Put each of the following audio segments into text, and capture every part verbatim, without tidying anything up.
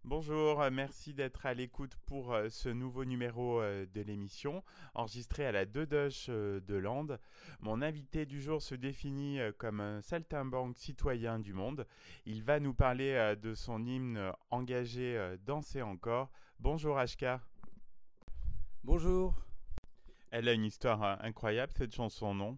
Bonjour, euh, merci d'être à l'écoute pour euh, ce nouveau numéro euh, de l'émission, enregistré à la Deux Doches euh, de Lande. Mon invité du jour se définit euh, comme un saltimbanque citoyen du monde. Il va nous parler euh, de son hymne euh, engagé euh, Danser encore. Bonjour Ashka. Bonjour. Elle a une histoire euh, incroyable cette chanson, non?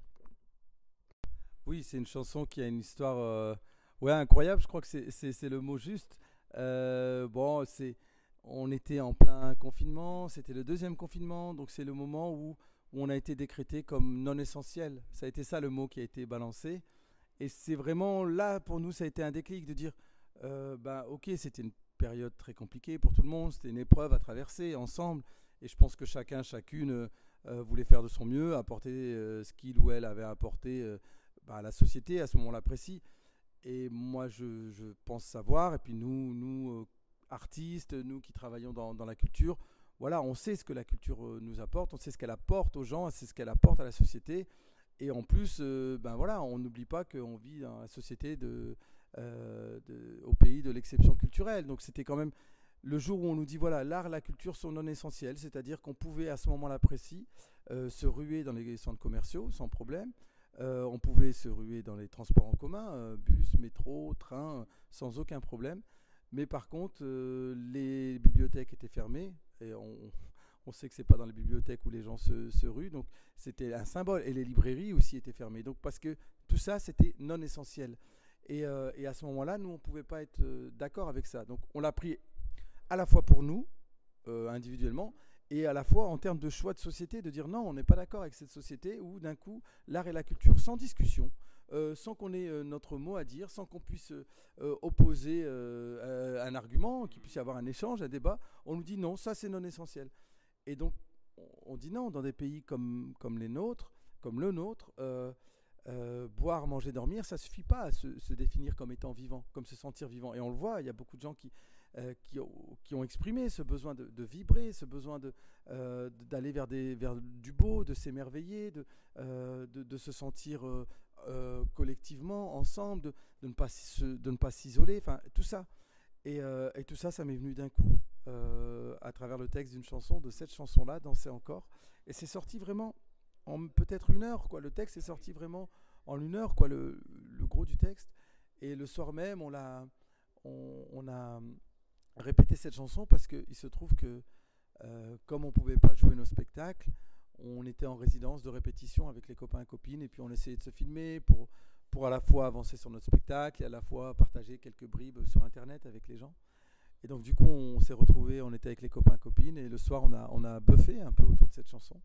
Oui, c'est une chanson qui a une histoire euh, ouais, incroyable, je crois que c'est c'est- c'est le mot juste. Euh, bon, c'est, on était en plein confinement, c'était le deuxième confinement, donc c'est le moment où, où on a été décrété comme non essentiel. Ça a été ça le mot qui a été balancé. Et c'est vraiment là, pour nous, ça a été un déclic de dire, euh, bah, ok, c'était une période très compliquée pour tout le monde, c'était une épreuve à traverser ensemble. Et je pense que chacun, chacune euh, voulait faire de son mieux, apporter euh, ce qu'il ou elle avait apporté euh, bah, à la société à ce moment-là précis. Et moi, je, je pense savoir, et puis nous, nous euh, artistes, nous qui travaillons dans, dans la culture, voilà, on sait ce que la culture euh, nous apporte, on sait ce qu'elle apporte aux gens, on sait ce qu'elle apporte à la société. Et en plus, euh, ben voilà, on n'oublie pas qu'on vit dans la société de, euh, de- au pays de l'exception culturelle. Donc c'était quand même le jour où on nous dit voilà, l'art et la culture sont non essentiels, c'est-à-dire qu'on pouvait à ce moment-là précis euh, se ruer dans les centres commerciaux sans problème. Euh, on pouvait se ruer dans les transports en commun, euh, bus, métro, train, euh, sans aucun problème. Mais par contre, euh, les bibliothèques étaient fermées et on, on sait que c'est pas dans les bibliothèques où les gens se, se ruent, donc c'était un symbole. Et les librairies aussi étaient fermées, donc parce que tout ça c'était non essentiel. Et, euh, et à ce moment-là, nous on pouvait pas être euh, d'accord avec ça. Donc on l'a pris à la fois pour nous, euh, individuellement, et à la fois en termes de choix de société, de dire non, on n'est pas d'accord avec cette société où d'un coup l'art et la culture sans discussion, euh, sans qu'on ait euh, notre mot à dire, sans qu'on puisse euh, opposer euh, un argument, qu'il puisse y avoir un échange, un débat, on nous dit non, ça c'est non essentiel. Et donc, on dit non, dans des pays comme, comme les nôtres, comme le nôtre, euh, euh, boire, manger, dormir, ça ne suffit pas à se, se définir comme étant vivant, comme se sentir vivant. Et on le voit, il y a beaucoup de gens qui, euh, qui, ont, qui ont exprimé ce besoin de, de vibrer, ce besoin de, euh, d'aller vers, des, vers du beau, de s'émerveiller, de, euh, de, de se sentir euh, euh, collectivement, ensemble, de, de, ne pas se, de ne pas s'isoler, enfin tout ça. Et, euh, et tout ça, ça m'est venu d'un coup, euh, à travers le texte d'une chanson, de cette chanson-là, Danser encore. Et c'est sorti vraiment en peut-être une heure, quoi. Le texte est sorti vraiment en une heure, quoi, le, le gros du texte. Et le soir même, on, l'a, on, on a répété cette chanson parce qu'il se trouve que, euh, comme on ne pouvait pas jouer nos spectacles, on était en résidence de répétition avec les copains et copines, et puis on essayait de se filmer pour, pour à la fois avancer sur notre spectacle et à la fois partager quelques bribes sur Internet avec les gens. Et donc du coup, on s'est retrouvés, on était avec les copains et copines, et le soir, on a, on a buffé un peu autour de cette chanson.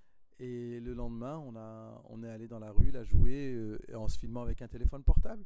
Et le lendemain, on, a, on est allé dans la rue la jouer euh, en se filmant avec un téléphone portable.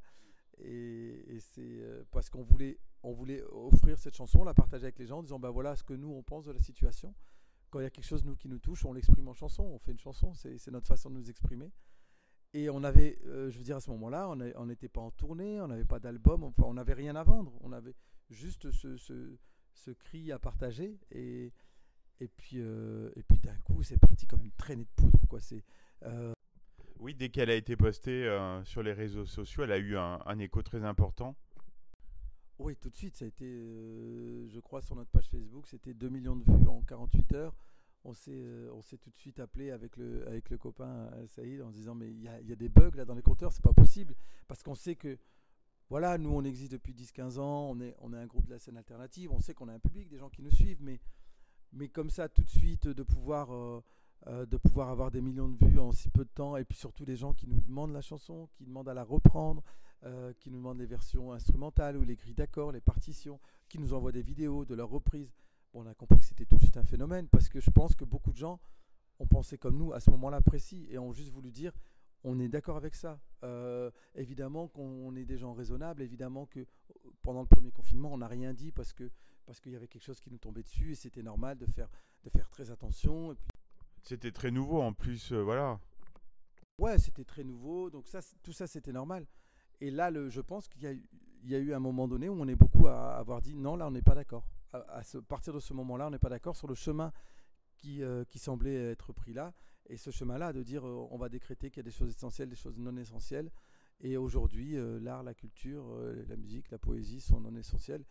Et, et c'est euh, parce qu'on voulait, on voulait offrir cette chanson, la partager avec les gens en disant bah voilà ce que nous on pense de la situation. Quand il y a quelque chose nous, qui nous touche, on l'exprime en chanson, on fait une chanson, c'est, c'est notre façon de nous exprimer. Et on avait, euh, je veux dire, à ce moment-là, on n'était pas en tournée, on n'avait pas d'album, enfin, on n'avait rien à vendre. On avait juste ce, ce, ce cri à partager. Et, et puis, euh, et puis d'un coup, c'est parti comme une traînée de poudre, quoi. C'est, euh, Oui, dès qu'elle a été postée euh, sur les réseaux sociaux, elle a eu un, un écho très important. oui, tout de suite, ça a été, euh, je crois, sur notre page Facebook, c'était deux millions de vues en quarante-huit heures. On s'est, euh, on s'est tout de suite appelé avec le, avec le copain euh, Saïd en se disant mais il y a, y a des bugs là dans les compteurs, c'est pas possible. Parce qu'on sait que voilà, nous on existe depuis dix quinze ans, on est, on est un groupe de la scène alternative, on sait qu'on a un public, des gens qui nous suivent, mais, mais comme ça tout de suite de pouvoir, euh, euh, de pouvoir avoir des millions de vues en si peu de temps, et puis surtout des gens qui nous demandent la chanson, qui demandent à la reprendre, euh, qui nous demandent les versions instrumentales ou les grilles d'accords, les partitions, qui nous envoient des vidéos de leurs reprises. Bon, on a compris que c'était tout de suite un phénomène, parce que je pense que beaucoup de gens ont pensé comme nous à ce moment-là précis et ont juste voulu dire on est d'accord avec ça. Euh, évidemment qu'on est des gens raisonnables, évidemment que pendant le premier confinement, on n'a rien dit parce que parce qu'il y avait quelque chose qui nous tombait dessus et c'était normal de faire de faire très attention. Et puis C'était très nouveau en plus, euh, voilà. ouais, c'était très nouveau, donc ça, tout ça, c'était normal. Et là, le, je pense qu'il y a, eu- il y a eu un moment donné où on est beaucoup à avoir dit non, là, on n'est pas d'accord. À, à ce, partir de ce moment-là, on n'est pas d'accord sur le chemin qui, euh, qui semblait être pris là. Et ce chemin-là, de dire euh, on va décréter qu'il y a des choses essentielles, des choses non essentielles. Et aujourd'hui, euh, l'art, la culture, euh, la musique, la poésie sont non essentielles.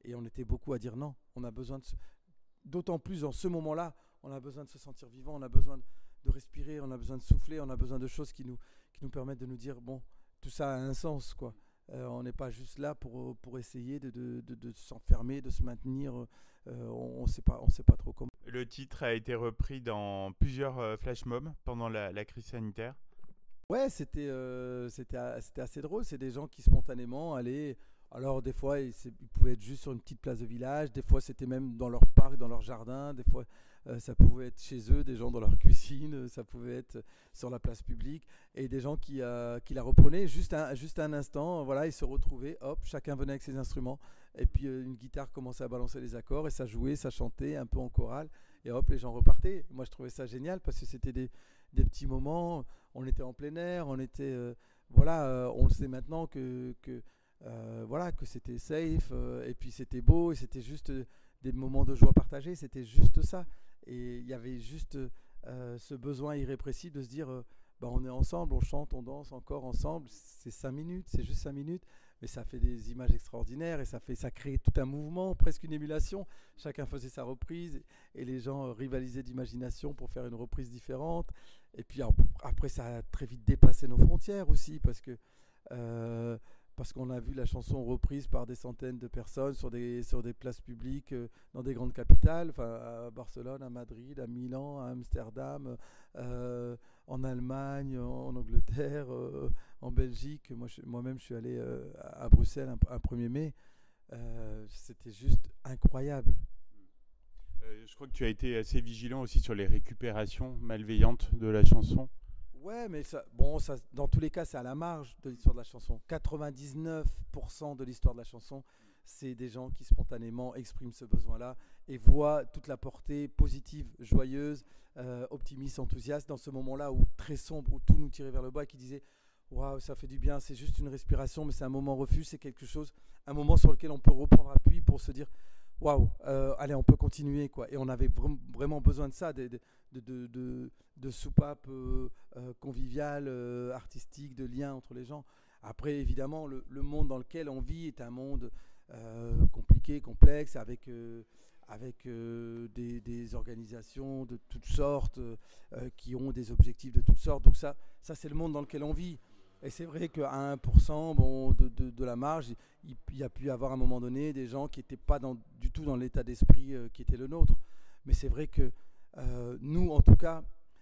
et on était beaucoup à dire non. On a besoin de, se... d'autant plus dans ce moment-là, on a besoin de se sentir vivant, on a besoin de, de respirer, on a besoin de souffler, on a besoin de choses qui nous, qui nous permettent de nous dire bon, tout ça a un sens, quoi. Euh, on n'est pas juste là pour, pour essayer de, de, de, de s'enfermer, de se maintenir. Euh, on ne sait pas, on sait pas trop comment. Le titre a été repris dans plusieurs euh, flash mobs pendant la, la crise sanitaire. Ouais, c'était, euh, c'était, c'était assez drôle. C'est des gens qui spontanément allaient. Alors, des fois, ils, ils pouvaient être juste sur une petite place de village. Des fois, c'était même dans leur parc, dans leur jardin. Des fois, euh, ça pouvait être chez eux, des gens dans leur cuisine. Ça pouvait être sur la place publique. Et des gens qui, euh, qui la reprenaient juste un, juste un instant. Voilà, ils se retrouvaient. Hop, chacun venait avec ses instruments. Et puis, euh, une guitare commençait à balancer les accords. Et ça jouait, ça chantait un peu en chorale. Et hop, les gens repartaient. Moi, je trouvais ça génial parce que c'était des, des petits moments. On était en plein air. On était... Euh, voilà, euh, on le sait maintenant que... que Euh, voilà, que c'était safe, euh, et puis c'était beau, et c'était juste euh, des moments de joie partagés, c'était juste ça. Et il y avait juste euh, ce besoin irrépressible de se dire, euh, bah, on est ensemble, on chante, on danse encore ensemble, c'est cinq minutes, c'est juste cinq minutes, mais ça fait des images extraordinaires, et ça, fait, ça crée tout un mouvement, presque une émulation. Chacun faisait sa reprise, et les gens euh, rivalisaient d'imagination pour faire une reprise différente. Et puis après, ça a très vite dépassé nos frontières aussi, parce que... Euh, parce qu'on a vu la chanson reprise par des centaines de personnes sur des, sur des places publiques euh, dans des grandes capitales, à Barcelone, à Madrid, à Milan, à Amsterdam, euh, en Allemagne, en, en Angleterre, euh, en Belgique. Moi, je, moi-même, je suis allé euh, à Bruxelles un, un premier mai. Euh, c'était juste incroyable. Euh, je crois que tu as été assez vigilant aussi sur les récupérations malveillantes de la chanson. Ouais, mais ça, bon, ça, dans tous les cas, c'est à la marge de l'histoire de la chanson. quatre-vingt-dix-neuf pour cent de l'histoire de la chanson, c'est des gens qui spontanément expriment ce besoin-là et voient toute la portée positive, joyeuse, euh, optimiste, enthousiaste dans ce moment-là où très sombre, où tout nous tirait vers le bas et qui disait waouh, ça fait du bien, c'est juste une respiration, mais c'est un moment refuge, c'est quelque chose, un moment sur lequel on peut reprendre appui pour se dire waouh, euh, allez, on peut continuer, quoi. Et on avait vr- vraiment besoin de ça, de, de, de, de, de soupapes euh, euh, conviviales, euh, artistiques, de liens entre les gens. Après, évidemment, le, le monde dans lequel on vit est un monde euh, compliqué, complexe, avec, euh, avec euh, des, des organisations de toutes sortes, euh, qui ont des objectifs de toutes sortes. Donc ça, ça c'est le monde dans lequel on vit. Et c'est vrai qu'à un pour cent bon, de, de, de la marge, il, il y a pu y avoir à un moment donné des gens qui n'étaient pas dans, du tout dans l'état d'esprit euh, qui était le nôtre. Mais c'est vrai que euh, nous, en tout cas,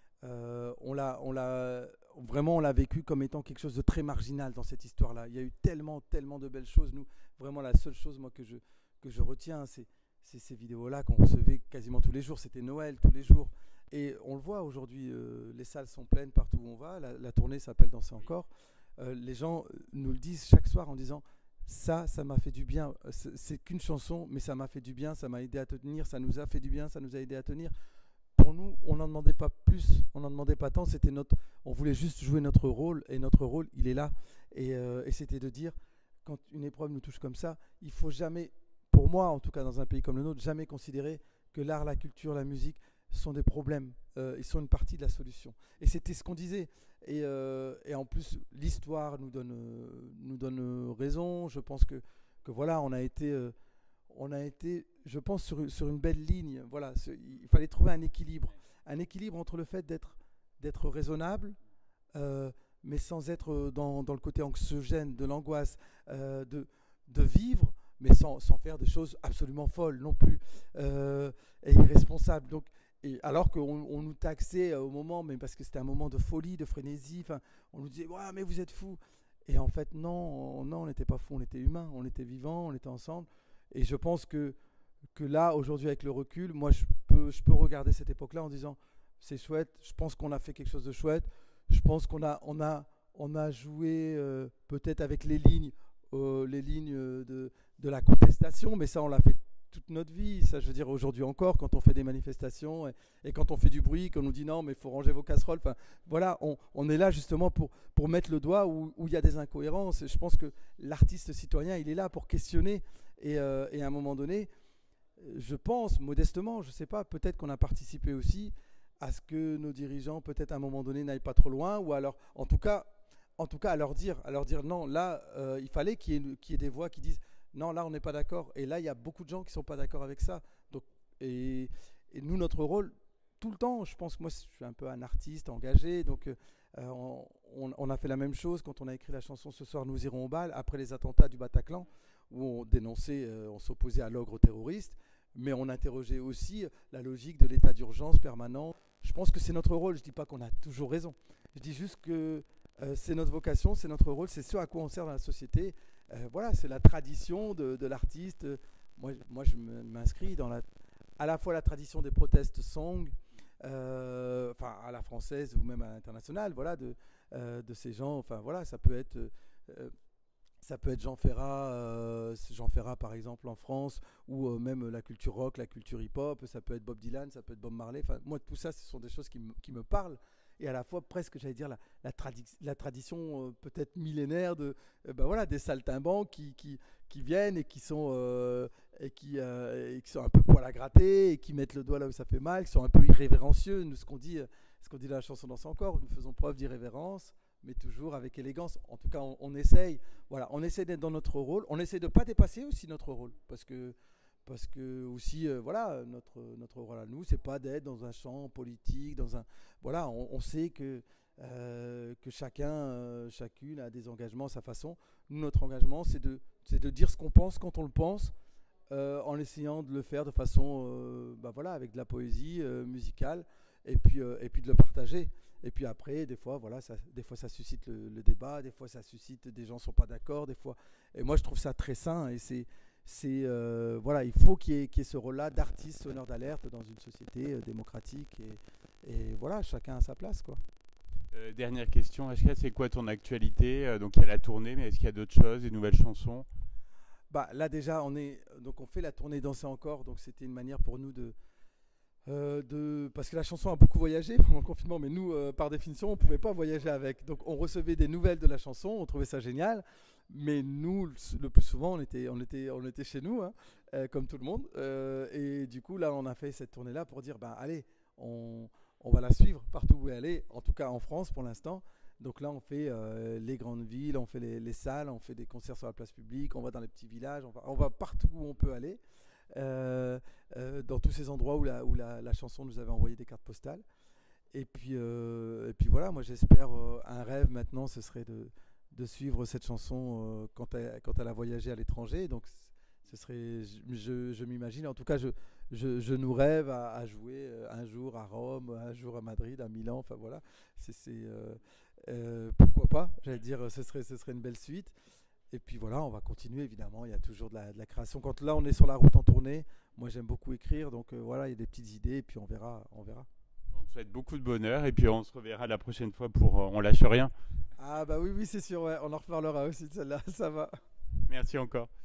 euh, on l'a, on l'a, vraiment, on l'a vécu comme étant quelque chose de très marginal dans cette histoire-là. Il y a eu tellement, tellement de belles choses. Nous, vraiment, la seule chose moi, que, je, que je retiens, c'est, c'est ces vidéos-là qu'on recevait quasiment tous les jours. C'était Noël tous les jours. Et on le voit aujourd'hui, euh, les salles sont pleines partout où on va. La, la tournée s'appelle Danser encore. Euh, les gens nous le disent chaque soir en disant ça, ça m'a fait du bien. C'est, c'est qu'une chanson, mais ça m'a fait du bien, ça m'a aidé à tenir, ça nous a fait du bien, ça nous a aidé à tenir. Pour nous, on n'en demandait pas plus, on n'en demandait pas tant. C'était notre, on voulait juste jouer notre rôle, et notre rôle, il est là. Et, euh, et c'était de dire, quand une épreuve nous touche comme ça, il faut jamais, pour moi en tout cas dans un pays comme le nôtre, jamais considérer que l'art, la culture, la musique sont des problèmes, euh, ils sont une partie de la solution. Et c'était ce qu'on disait. Et, euh, et en plus, l'histoire nous donne, euh, nous donne euh, raison. Je pense que, que voilà, on a été, euh, on a été, je pense, sur, sur une belle ligne. Voilà, il fallait trouver un équilibre, un équilibre entre le fait d'être, d'être raisonnable, euh, mais sans être dans, dans le côté anxiogène, de l'angoisse, euh, de, de vivre, mais sans, sans faire des choses absolument folles non plus, euh, et irresponsables. Donc, et alors qu'on on nous taxait au moment, mais parce que c'était un moment de folie, de frénésie, on nous disait ouais, mais vous êtes fous. Et en fait, non, on, non, on n'était pas fous, on était humains, on était vivants, on était ensemble. Et je pense que, que là, aujourd'hui, avec le recul, moi, je peux, je peux regarder cette époque-là en disant c'est chouette, je pense qu'on a fait quelque chose de chouette, je pense qu'on a, on a, on a joué euh, peut-être avec les lignes, euh, les lignes de, de la contestation, mais ça, on l'a fait toute notre vie. Ça, je veux dire, aujourd'hui encore, quand on fait des manifestations et, et quand on fait du bruit, qu'on nous dit non, mais il faut ranger vos casseroles. Enfin, voilà, on, on est là justement pour, pour mettre le doigt où il y a des incohérences. Et je pense que l'artiste citoyen, il est là pour questionner. Et, euh, et à un moment donné, je pense, modestement, je ne sais pas, peut-être qu'on a participé aussi à ce que nos dirigeants, peut-être à un moment donné, n'aillent pas trop loin, ou alors, en tout cas, en tout cas à leur dire, à leur dire non, là, euh, il fallait qu'il y ait, qu'il y ait des voix qui disent non, là, on n'est pas d'accord. Et là, il y a beaucoup de gens qui ne sont pas d'accord avec ça. Donc, et, et nous, notre rôle, tout le temps, je pense que moi, je suis un peu un artiste engagé. Donc, euh, on, on a fait la même chose quand on a écrit la chanson Ce soir, nous irons au bal, après les attentats du Bataclan, où on dénonçait, euh, on s'opposait à l'ogre terroriste. Mais on interrogeait aussi la logique de l'état d'urgence permanent. Je pense que c'est notre rôle. Je ne dis pas qu'on a toujours raison. Je dis juste que euh, c'est notre vocation, c'est notre rôle, c'est ce à quoi on sert dans la société. Euh, voilà, c'est la tradition de, de l'artiste. Moi, moi, je m'inscris dans la, à la fois la tradition des protest songs, euh, enfin à la française ou même à l'international, voilà, de, euh, de ces gens. Enfin voilà, ça peut être, euh, ça peut être Jean Ferrat, euh, Jean Ferrat par exemple en France, ou euh, même la culture rock, la culture hip-hop. Ça peut être Bob Dylan, ça peut être Bob Marley. Enfin, moi, tout ça, ce sont des choses qui, m- qui me parlent. Et à la fois presque, j'allais dire, la, la, tradi- la tradition euh, peut-être millénaire de, euh, ben voilà, des saltimbanques qui, qui, qui viennent et qui sont, euh, et qui, euh, et qui sont un peu poil à gratter et qui mettent le doigt là où ça fait mal, qui sont un peu irrévérencieux. Nous, ce qu'on dit, euh, ce qu'on dit dans la chanson Danse encore, nous faisons preuve d'irrévérence, mais toujours avec élégance. En tout cas, on, on essaye, voilà, on essaye d'être dans notre rôle. On essaye de ne pas dépasser aussi notre rôle, parce que parce que aussi, euh, voilà, notre, notre rôle à nous, c'est pas d'être dans un champ politique, dans un, voilà, on, on sait que, euh, que chacun, euh, chacune a des engagements à sa façon. Nous, notre engagement, c'est de, c'est de dire ce qu'on pense quand on le pense, euh, en essayant de le faire de façon, euh, bah voilà, avec de la poésie euh, musicale, et puis, euh, et puis de le partager. Et puis après, des fois, voilà, ça, des fois ça suscite le, le débat, des fois ça suscite des gens ne sont pas d'accord, des fois. Et moi, je trouve ça très sain, et c'est c'est euh, voilà, il faut qu'il y ait, qu'il y ait ce rôle-là d'artiste sonneur d'alerte dans une société euh, démocratique et, et voilà, chacun a sa place, quoi. Euh, dernière question, H K, c'est quoi ton actualité? Euh, Donc il y a la tournée, mais est-ce qu'il y a d'autres choses, des nouvelles chansons? Bah là déjà, on est donc on fait la tournée Danser encore, donc c'était une manière pour nous de Euh, de, parce que la chanson a beaucoup voyagé pendant le confinement, mais nous, euh, par définition, on ne pouvait pas voyager avec. Donc on recevait des nouvelles de la chanson, on trouvait ça génial, mais nous, le plus souvent, on était, on était, on était chez nous, hein, euh, comme tout le monde. Euh, et du coup, là, on a fait cette tournée-là pour dire, ben allez, on, on va la suivre partout où elle est, en tout cas en France pour l'instant. Donc là, on fait euh, les grandes villes, on fait les, les salles, on fait des concerts sur la place publique, on va dans les petits villages, on va, on va partout où on peut aller. Euh, euh, dans tous ces endroits où, la, où la, la chanson nous avait envoyé des cartes postales. Et puis, euh, et puis voilà, moi j'espère, euh, un rêve maintenant, ce serait de, de suivre cette chanson euh, quand, elle, quand elle a voyagé à l'étranger. Donc ce serait, je, je, je m'imagine, en tout cas je, je, je nous rêve à, à jouer euh, un jour à Rome, un jour à Madrid, à Milan, enfin voilà, c'est, c'est, euh, euh, pourquoi pas, j'allais dire, ce serait, ce serait une belle suite. Et puis voilà, on va continuer évidemment, il y a toujours de la, de la création. Quand là on est sur la route en tournée, moi j'aime beaucoup écrire, donc euh, voilà, il y a des petites idées et puis on verra, on verra. On te souhaite beaucoup de bonheur et puis on se reverra la prochaine fois pour euh, On lâche rien. Ah bah oui, oui c'est sûr, ouais, on en reparlera aussi de celle-là, ça va. Merci encore.